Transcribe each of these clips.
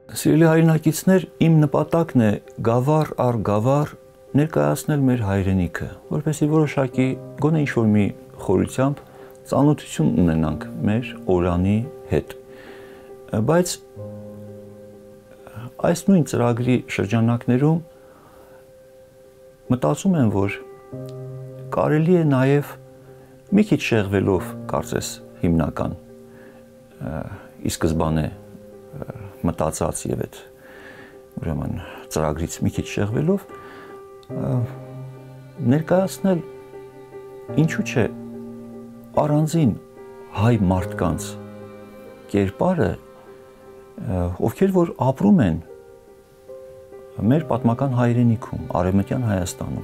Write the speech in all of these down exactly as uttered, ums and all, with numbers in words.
Սիրելի հայրենակիցներ, իմ նպատակն է գավառ առ գավառ ներկայացնել մեր հայրենիքը, որպեսզի որոշակի գոնե ինչ-որ մի խորությամբ ծանոթություն ունենանք մեր օրանի հետ։ Բայց այս նույն ծրագրի շրջանակներում մտածում եմ, որ կարելի է նաև մի քիչ շեղվելով, կարծես հիմնական ի սկզբանե մտածած եւ այդ ուրեմն ծրագրից մի քիչ շեղվելով ներկայացնել ինչու՞ չէ առանձին հայ մարդկանց կերպարը, ովքեր որ ապրում են մեր պատմական հայրենիքում, Արևմտյան Հայաստանում։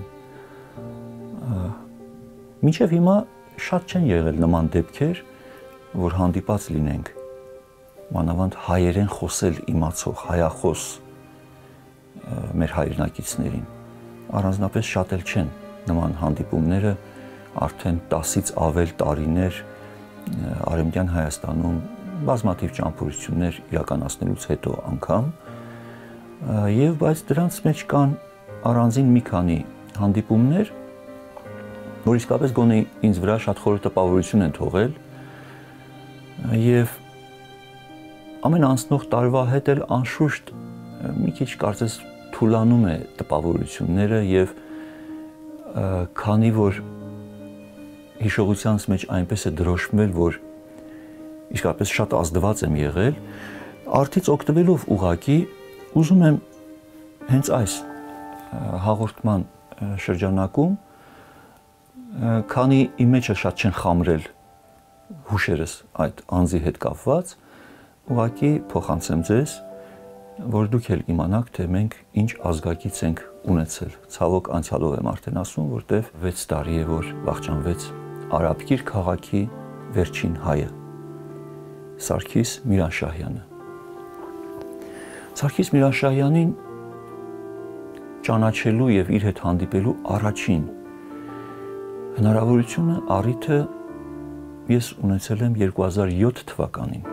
Մինչև հիմա շատ չեն եղել նման դեպքեր, որ հանդիպած լինենք մանավանդ հայերեն խոսել իմացող հայախոս մեր հայրենակիցներին, առանձնապես շատ էլ չեն նման հանդիպումները արդեն տասից ավել տարիներ Արևմտյան Հայաստանում բազմաթիվ ճամփորդություններ իրականացնելուց հետո անգամ, եւ բայց դրանց մեջ կան առանձին մի քանի հանդիպումներ, որ իսկապես գոնե ինձ վրա շատ խոր տպավորություն են թողել եւ ամեն անցնող տարվա հետ էլ անշուշտ մի քիչ կարծես թուլանում է տպավորությունները եւ քանի որ հիշողությանս մեջ այնպես է դրոշմվել, որ իսկապես շատ ազդված եմ եղել, արդից օգտվելով ուղակի ուզում եմ հենց այս հաղորդման շրջանակում, քանի իմ մեջը շատ չեն խամրել հուշերս այդ անձի հետ կապված, ուղղակի փոխանցեմ ձեզ, որ դուք էլ իմանաք, թե մենք ինչ ազգակից ենք ունեցել։ Ցավոք անցյալով եմ արդեն ասում, որտեվ վեց տարի է, որ վախճանվեց Արաբկիր քաղաքի վերջին հայը, Սարգիս Միրանշահյանը։ Սարգիս Միրանշահյանին ճանաչելու եւ իր հետ հանդիպելու առաջին հնարավորությունը առիթը ես ունեցել եմ երկու հազար յոթ թվականին։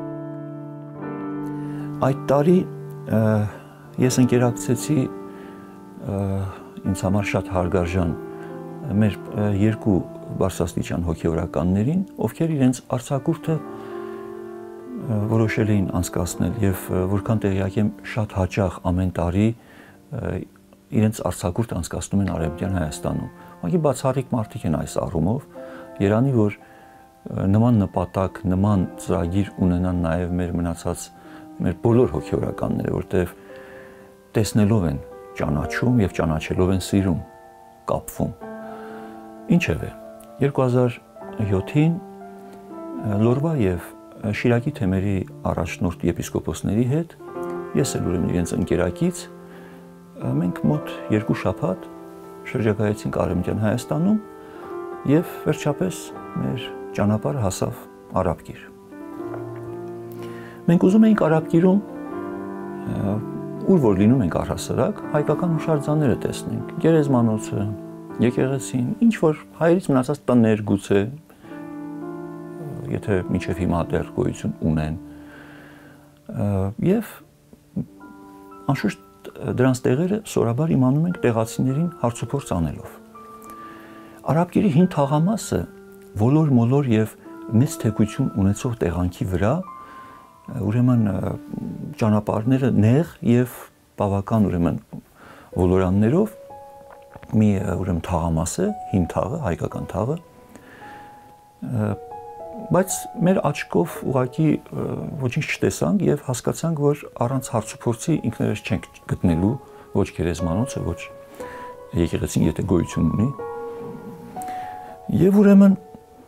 Այդ տարի ես ընկերակցեցի ինձ համար շատ հարգարժան մեր երկու բարձրաստիճան հոգեորականներին, ովքեր իրենց արձակուրդը որոշել էին անցկացնել եւ որքան տեղյակ եմ շատ հաճախ ամեն տարի իրենց արձակուրդ անցկացնում են Արևմտյան Հայաստանում։ Ուղղակի բացառիկ մարդիկ են այս առումով, երանի որ նման նպատակ, նման ծրագիր ունենան նաեւ մեր մնացած մեր բոլոր հոգեորականները, որտեղ տեսնելով են ճանաչում եւ ճանաչելով են սիրում, կապվում։ Ինչևէ, երկու հազար յոթին Լորվա եւ Շիրակի թեմերի առաջնորդ եպիսկոպոսների հետ ես էլ ուրեմն իրենց ընկերակից մենք մոտ երկու շաբաթ շրջագայեցինք Արևմտյան Հայաստանում եւ վերջապես մեր ճանապարհը հասավ Արաբկիր։ Մենք ուզում էինք Արաբկիրում ուր որ լինում ենք առհասարակ հայկական հուշարձանները տեսնենք, գերեզմանոցը, եկեղեցին, ինչ որ հայերից մնացած տներ գուցե, եթե մինչև հիմա դեռ գոյություն ունեն, եւ անշուշտ դրանց տեղերը սորաբար իմանում ենք տեղացիներին հարցուփորձ անելով։ Արաբկիրի հին թաղամասը ոլոր մոլոր եւ մեծ թեքություն ունեցող տեղանքի վրա ուրեմն ճանապարհները նեղ եւ բավական ուրեմն ոլորաններով մի ուրեմն թաղամաս է, հին թաղը, հայկական թաղը, բայց մեր աչքով ուղղակի ոչինչ չտեսանք եւ հասկացանք, որ առանց հարցուփորձի ինքներս չենք գտնելու ոչ գերեզմանոցը, ոչ եկեղեցին, եթե գոյություն ունի։ Եվ ուրեմն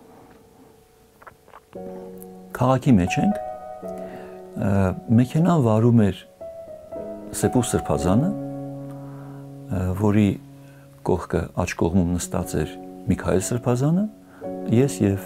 քաղաքի մեջ ենք, մեքենան վարում էր Սեպուս Սրբազանը, որի կողքը աջ կողմում նստած էր Միքայել Սրբազանը, ես եւ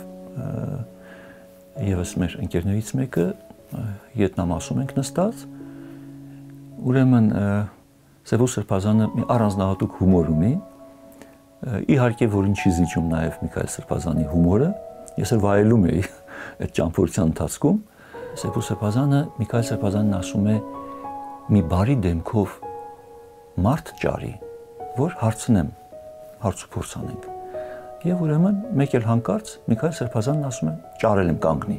եւս մեր ընկերներից մեկը ետնամասում ենք նստած, ուրեմն Սեպուս Սրբազանը մի առանձնահատուկ հումոր ունի, իհարկե որին չի զիջում նաեւ Միքայել Սրբազանի հումորը, ես էլ վայելում էի այդ ճամփորդության ընթացքում, Սեպուս Սրբազանը, Միքայել Սրբազանն ասում է մի բարի դեմքով մարդ ճարի, որ հարցնեմ, հարց ու փորձ անենք։ Եվ ուրեմն մեկ էլ հանկարծ Միքայել Սրբազանն ասում է ճարել եմ կանգնի։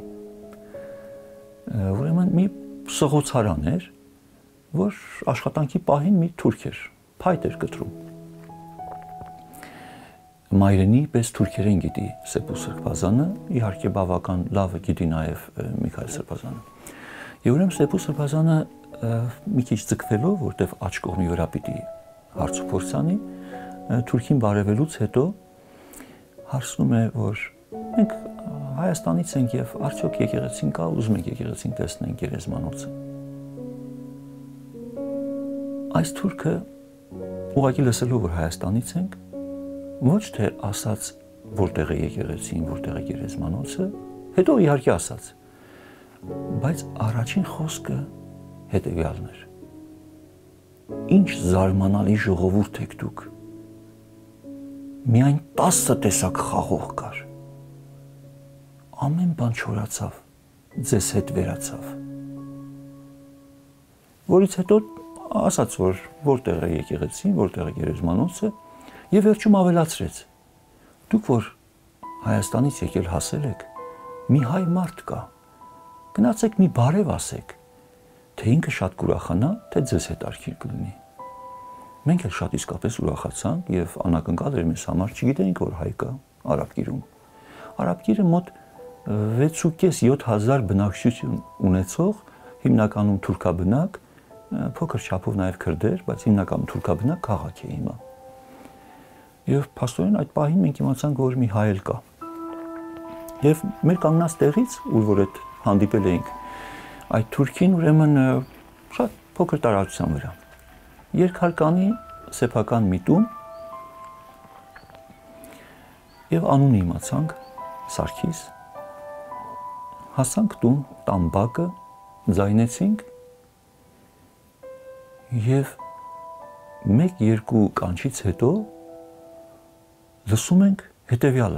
Ուրեմն մի սղոցարան էր, որ աշխատանքի պահին մի թուրք էր, փայտ էր կտրում։ Մայրենի պես թուրքերեն գիտի Սեփու Սրբազանը, իհարկե բավական լավ գիտի նաև Միքայել Սրբազանը։ Եվ ուրեմն Սեփու Սրբազանը մի քիչ ձգվելով, որտեվ աջ կողմի վրա պիտի հարց ու փորձ անի, թուրքին բարևելուց հետո հարցնում է, որ մենք Հայաստանից ենք եւ արդյոք եկեղեցին կա, ուզում ենք եկեղեցին տեսնենք գերեզմանոցը։ Այս թուրքը ուղղակի լսելով, որ Հայաստանից ենք, ոչ թե ասաց որտեղ է եկեղեցին, որտեղ է գերեզմանոցը, հետո իհարկե ասաց, բայց առաջին խոսքը հետևյալն էր. Ինչ զարմանալի ժողովուրդ եք դուք։ Միայն տասը տեսակ խաղող կար։ Ամեն բան չորացավ, ձեզ հետ վերացավ։ Որից հետո ասաց, որ որտեղ է եկեղեցին, որտեղ է գերեզմանոցը, եւ վերջում ավելացրեց. Դուք որ Հայաստանից եկել հասել եք, մի հայ մարդ կա։ Գնացեք մի բարև ասեք, թե ինքը շատ կուրախանա, թե ձեզ հետ արքիր կլինի։ Մենք էլ շատ իսկապես ուրախացանք եւ անակնկալ էր մեզ համար, չգիտեինք, որ հայ կա Արաբկիրում։ Արաբկիրը մոտ վեց հազար յոթ բնակչություն ունեցող, հիմնականում թուրքաբնակ, փոքր չափով նաև քրդեր, բայց հիմնականում թուրքաբնակ քաղաք է հիմա։ Եվ փաստորեն այդ պահին մենք իմացանք, որ մի հայ էլ կա։ Եվ մեր կանգնած տեղից, ուր որ այդ հանդիպել էինք, այդ թուրքին ուրեմն շատ փոքր տարածության վրա երկհարկանի սեփական մի տուն եւ անունը իմացանք Սարգիս, հասանք տուն, տամբակը, ձայնեցինք եւ մեկ-երկու կանչից հետո լսում ենք հետևյալը.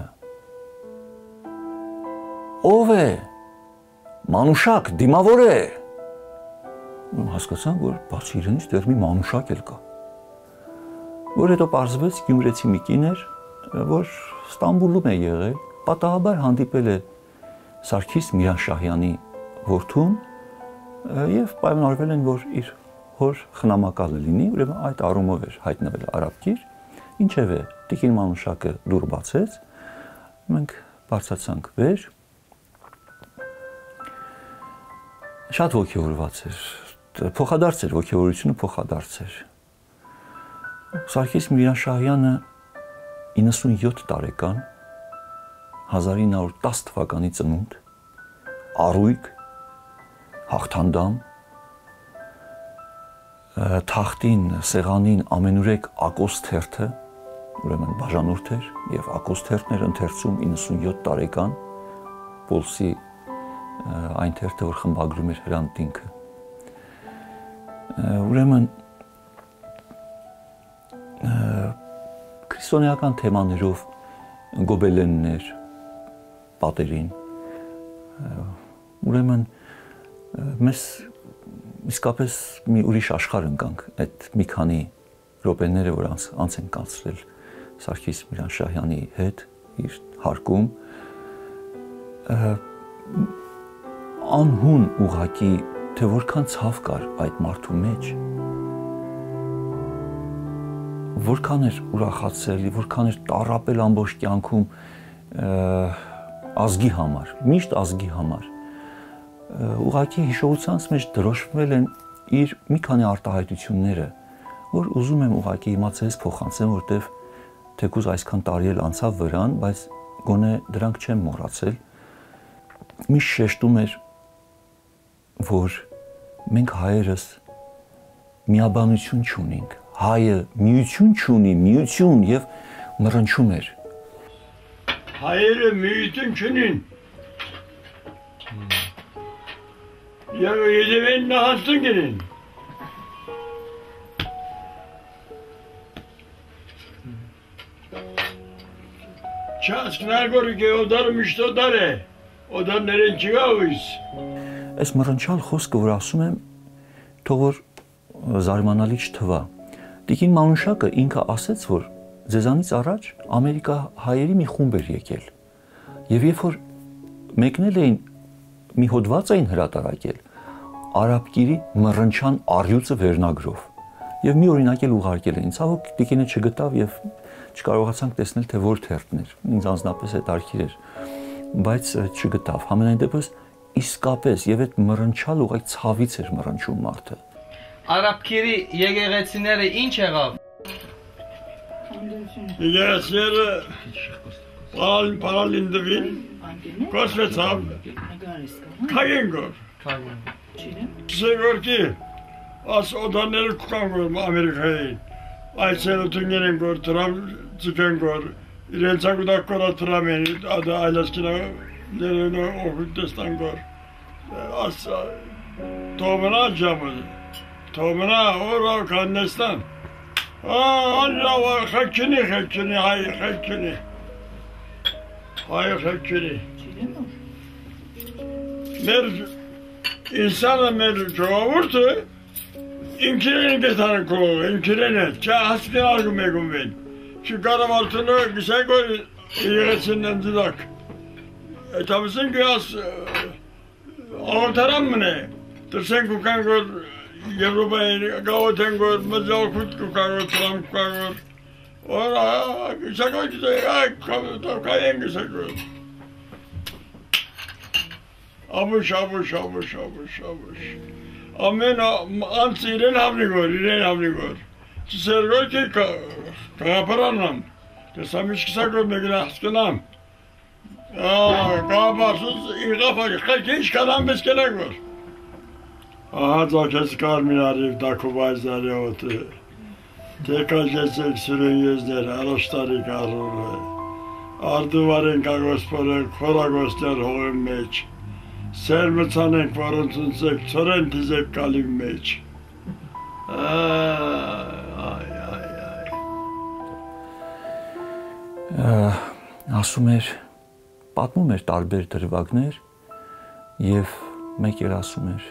Ով է, մանուշակ, դիմավոր է։ Հասկացանք, որ բացի իրենից դեռ մի մանուշակ էլ կա, որ հետո պարզվեց գյումրեցի մի կին էր, որ Ստամբուլում է եղել, պատահաբար հանդիպել է Սարգիս Միրաշահյանի որդուն եւ պայմանավորվել են, որ իր հոր խնամակալը լինի, ուրեմն այդ առումով էր հայտնվել Արաբկիր, ինչևէ տիկին մանուշակը դուռ բացեց, մենք բարձրացանք վեր, շատ ոգևորված էր, փոխադարձ էր, ոգևորությունը փոխադարձ էր։ Սարգիս Միրաշահյանը իննսունյոթ տարեկան, հազար ինը հարյուր տասը թվականի ծնունդ, առույգ, հաղթանդամ, թախտին, սեղանին ամենուրեք ակոս թերթը, ուրեմն բաժանորդ էր եւ ակոս թերթն էր ընթերցում իննսունյոթ տարեկան, Պոլսի այն թերթը, որ խմբագրում էր Հրանտ ինքը։ Ուրեմն քրիստոնեական թեմաներով գոբելեններ պատերին, ուրեմն մեզ իսկապես մի ուրիշ աշխարհ ընկանք այդ մի քանի րոպեները, որ անց, անց են կանցրել Սարգիս Միրաշահյանի հետ իր հարկում, անհուն ուղակի, թե որքան ցավ կար այդ մարդու մեջ, որքան էր ուրախացել, որքան էր տառապել ամբողջ կյանքում ազգի համար, միշտ ազգի համար, ուղղակի հիշողությանց մեջ դրոշմվել են իր մի քանի արտահայտությունները, որ ուզում եմ ուղղակի հիմա ձեզ փոխանցեմ, որտեվ թեկուզ այսքան տարի էլ անցավ վրան, բայց գոնե դրանք չեմ մոռացել։ Միշտ շեշտում էր, որ մենք հայերս միաբանություն չունենք, հայը միություն չունի, միություն եւ մռնչում էր։ Հայերը միություն չունին։ Եվ եդևեն նահանցուն գնին։ Չասկնար գորի կե օդար միշտ օդար է, օդար ներեն չգա ույս։ Այս մռնչալ խոսքը, որ ասում եմ, թող որ զարմանալի չթվա։ Տիկին Մանուշակը ինքը ասեց, որ ձեզանից առաջ Ամերիկա հայերի մի խումբ էր եկել։ Եվ երբ որ մեկնել էին մի հոդված էին հրատարակել Արաբկիրի մռնչան առյուծը վերնագրով։ Եվ մի օրինակ էլ ուղարկել էին։ Ցավոք տիկինը չգտավ եւ չկարողացանք տեսնել թե որ թերթն էր։ Ինձ անձնապես այդ արքիր էր, բայց չգտավ։ Համենայն դեպս իսկապես եւ այդ մռնչալ ուղղակի ցավից էր մռնչում մարդը։ Արաբկիրի եկեղեցիները ինչ եղավ։ Եկեղեցիները պարալ պարալինդվին կոսվեցավ քայենգոր Սեգորքի աս օդաները կան գոր Ամերիկայի այցելություններ են գոր տրամ ցկեն գոր իրենց ագուդակորա տրամեն ադ այլասկիნა ներնո օգուտստան գոր աս տոմնա ջամը տոմնա օրա կաննստան Allah xəkini xəkini hay xəkini hay xəkini mer insana mer cevabırtı İnkireni getiren kolu, inkireni. Çağ haskın argım egum ben. Şu karım altını güzel koy, yiyesinden didak. E tabisin ki az, ağırtaran mı ne? Tırsen kukan gör, Avrupa'yı gavaten gör, mezal kut kukan gör, tram kukan gör. Ora, güzel koy güzel, ay, kayen güzel koy. Abuş, abuş, abuş, abuş, abuş. Amen, anzi iren havligor, iren havligor. Sergor ki kaparanam. Tesamiş kısa görmek haskınam. Aa, kaparsız İrafak, kalkiş kalan beskele gör. Aha, zakesi karminarif, dakubazları otu. Tekrar geçsek sürün yüzleri, araçları karırlı. Ardıvarın kagosporun, kora göster hoğun meç. Sermıçanın kvarıntın zek, tören dizek kalim meç. Ay, ay, ay. Ասում էր, պատմում էր տարբեր դրվագներ եւ մեկ էլ ասում էր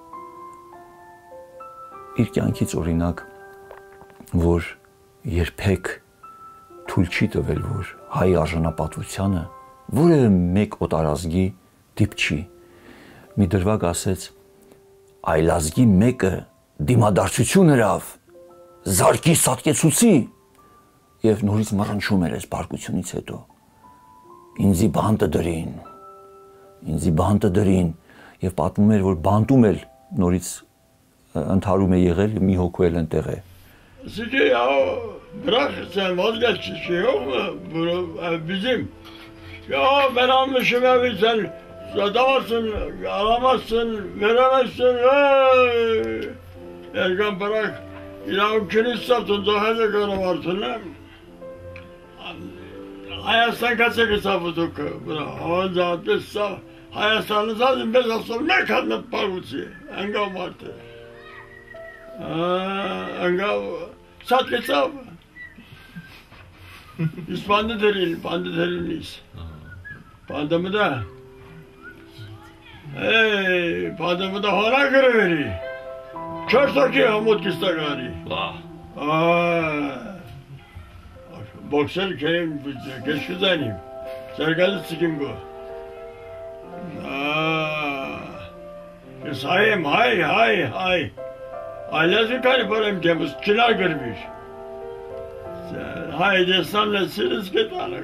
իր կյանքից օրինակ, որ երբեք թույլ չի տվել, որ հայ արժանապատվությանը որևէ մեկ օտարազգի դիպչի։ Մի դրվագ ասեց, այլազգի մեկը դիմադարձություն հրավ, զարկի սատկեցուցի եւ նորից մռնչում էր այս բարկությունից հետո։ Ինձի բանտը դրին, ինձի բանտը դրին եւ պատմում էր, որ բանտում էլ նորից ընդհարում է եղել, մի հոգու էլ ընտեղ է։ Sizce ya bırak sen vazgeç şey yok mu? Bizim ya ben almışım evi sen satamazsın, alamazsın, veremezsin. Hey! Erkan bırak. İlahı kilis satın, daha da kanı varsın. Hayastan kaça hesabı tuku. Onca adresa. Hayastanı zaten bez asıl ne kadar parvuçi. Engam vardı. Engam sat hesabı. Biz bandı deril, bandı deriliyiz. Bandımı da. Hey, bandımı da hana kırıveri. Körsaki hamut kistakari. Vah. Boksör köyüm, geç güzelim. Sergalı sikim bu. Sayım, hay, hay, hay. Ailesi kayıparım temiz, kila görmüş. Hay, destanla siriz ketanı.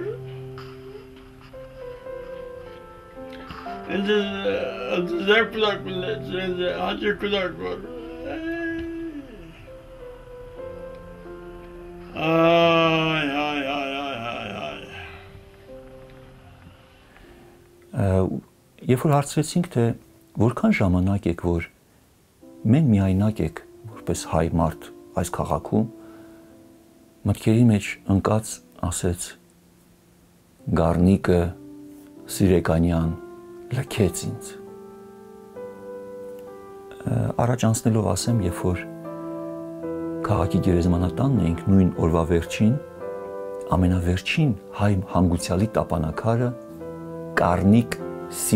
Şimdi zevk kudak millet, şimdi hacı kudak var. Ay, ay, ay, ay, ay, ay. Երբ որ հարցրեցինք, թե որքան ժամանակ եք, որ մեն միայնակ եք, որպես հայ մարդ այս քաղաքում, մտքերի մեջ ընկած ասեց Գառնիկը Սիրեկանյան լքեց ինձ։ Առաջ անցնելով ասեմ, երբ որ քաղաքի գերեզմանատանն էինք նույն օրվա վերջին, ամենավերջին հայ հանգուցյալի տապանակարը Գառնիկ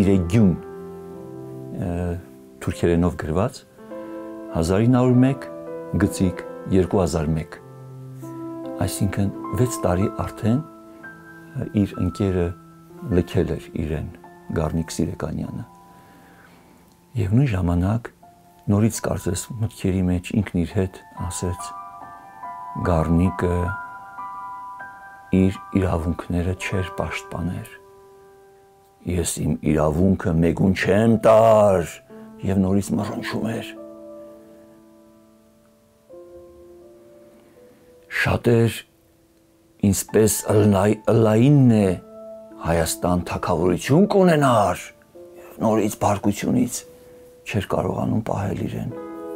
Սիրեգյուն թուրքերենով գրված հազար ինը հարյուր մեկ գծիկ երկու հազար մեկ, այսինքն վեց տարի արդեն իր ընկերը լքել էր իրեն, Գառնիկ Սիրեկանյանը։ Եվ նույն ժամանակ նորից կարծես մտքերի մեջ ինքն իր հետ ասեց Գառնիկը իր իրավունքները չէր պաշտպաներ։ Ես իմ իրավունքը մեկուն չեմ տար եւ նորից մռնչում էր։ Շատեր ինձպես ըլլայինն է Հայաստան թագավորություն կունենար եւ նորից բարկությունից չէր կարողանում պահել իրեն։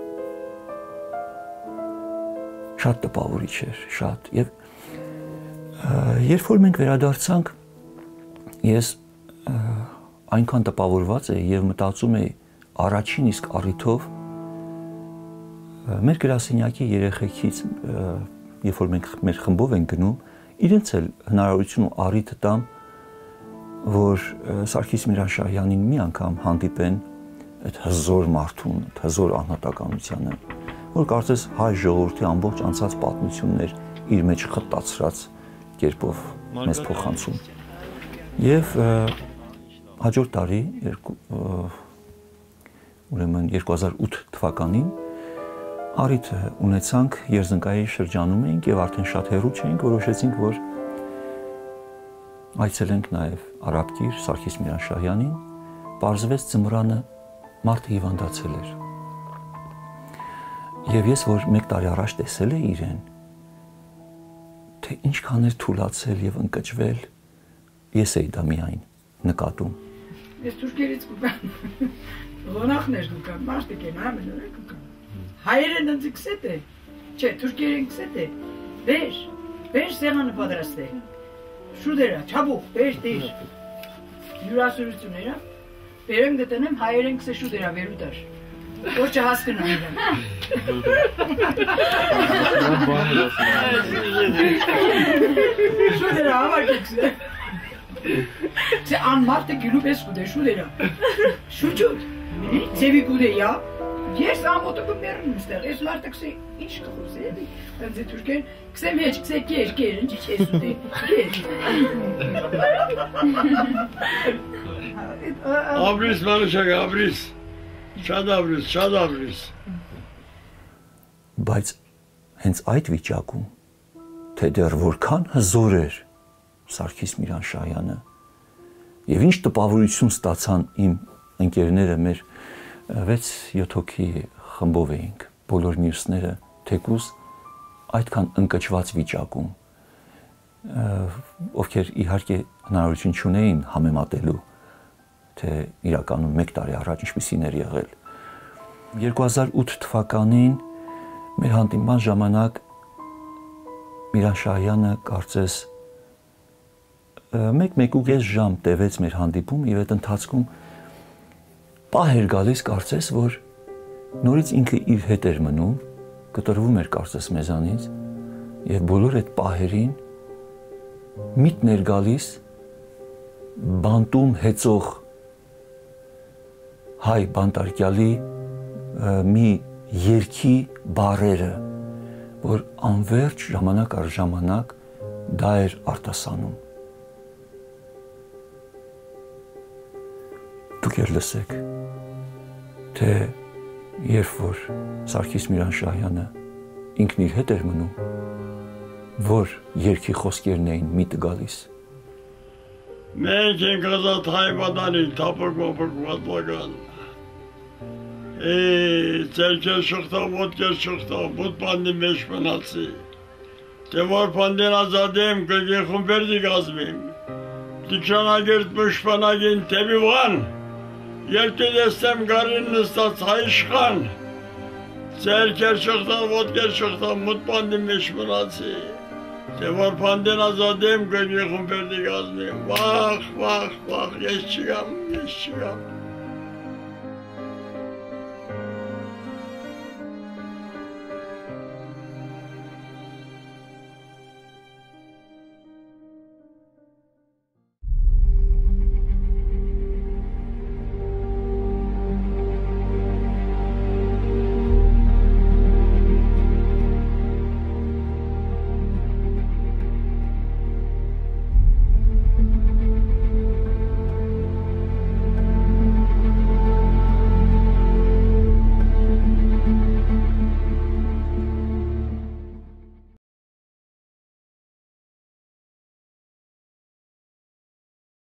Շատ տպավորիչ էր, շատ։ Եվ երբ որ մենք վերադարձանք, ես այնքան տպավորված էի եւ մտածում էի առաջին իսկ առիթով մեր գրասենյակի երեխեքից, երբ որ մենք մեր խմբով ենք գնում, իրենց էլ հնարավորություն ու առիթ տամ, որ Սարգիս Միրաշահյանին մի անգամ հանդիպեն այդ հզոր մարդուն, այդ հզոր անհատականությանը, որ կարծես հայ ժողովրդի ամբողջ անցած պատմություններ իր մեջ խտացրած կերպով մեզ փոխանցում։ Եվ հաջորդ տարի, ուրեմն երկու հազար ութ թվականին առիթ ունեցանք, Երզնկայի շրջանում էինք եւ արդեն շատ հեռու չէինք, որոշեցինք, որ այցելենք նաեւ Արաբկիր Սարգիս Միրաշահյանին, պարզվեց ձմռանը մարդը հիվանդացել էր։ Եվ ես, որ մեկ տարի առաջ տեսել էի իրեն, թե ինչքան էր թուլացել եւ ընկճվել, ես էի դա միայն նկատում։ Ես թուրքերից կուկան, ղոնախներ կուկան, մարդիկ են ամենուրը կուկան։ Հայերեն ընձի կսետ է, չէ, թուրքերեն կսետ է, բեր, բեր սեղանը պատրաստ է, շուդերա, չաբուխ, բեր, դիր, յուրասուրություներա, բերեմ գտնեմ հայերեն կսե շուդերա վերուտար, որ չհասկնա իրան։ Շուդերա հավակ է կսե։ Це ан марте гилубес куде шудера. Шучут. Цеви куде я. Ես ամոթը մեռնում ստեղ, ես մարդը կսե, ինչ կխոս է, ընձ է թուրքեն, կսեմ եչ, կսե կեր, կեր, ընչ ինչ ես ուտե, կեր։ Աբրիս մանուշակ, աբրիս, շատ աբրիս, շատ աբրիս։ Բայց հենց այդ վիճակում, թե դեռ որքան հզոր էր Սարգիս Միրաշահյանը, եւ ինչ տպավորություն ստացան իմ ընկերները մեր վեց-յոթ հոգի խմբով էինք, բոլոր մյուսները թեկուզ այդքան ընկճված վիճակում, ովքեր իհարկե հնարավորություն չունեին համեմատելու, թե իրականում մեկ տարի առաջ ինչպիսին էր եղել։ երկու հազար ութ թվականին մեր հանդիպման ժամանակ Միրաշահյանը կարծես մեկ-մեկուկես ժամ տևեց մեր հանդիպում եւ այդ ընթացքում պահ էր գալիս կարծես, որ նորից ինքը իր հետ էր մնում, կտրվում էր կարծես մեզանից եւ բոլոր այդ պահերին միտն էր գալիս բանտում հեծող հայ բանտարկյալի մի երգի բառերը, որ անverջ ժամանակ առ ժամանակ դա էր արտասանում։ Դուք եր լսեք, թե երբ որ Սարգիս Միրաշահյանը ինքն իր հետ էր մնում, որ երգի խոսքերն էին միտը գալիս։ Մենք ենք ազատ հայ պատանին, թապոք-մապոք պատվական։ Ծերքեր շղթա, ոտքեր շղթա, բուտ պանդի մեջ մնացի։ Թե որ պանդին ազադեմ, կրգի խումբերդի գազմիմ։ Դիքշանագերտ մշպանագին թեպի վան։ Երկու դեստեմ գարին նստած հայ իշխան, ծերքեր շղթա, ոտքեր շղթա, մուտ պանդի մեջ մնացի, թե որ պանդին ազադեմ կրգի խումբերդի գազմիմ, վախ, վախ, վախ, ես չգամ, ես չգամ,